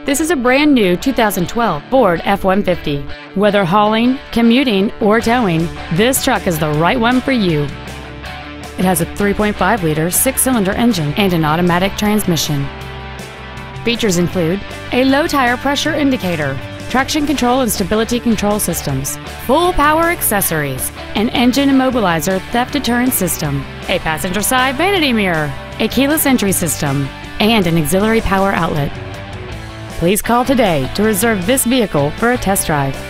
This is a brand new 2012 Ford F-150. Whether hauling, commuting, or towing, this truck is the right one for you. It has a 3.5-liter six-cylinder engine and an automatic transmission. Features include a low tire pressure indicator, traction control and stability control systems, full power accessories, an engine immobilizer theft deterrent system, a passenger side vanity mirror, a keyless entry system, and an auxiliary power outlet. Please call today to reserve this vehicle for a test drive.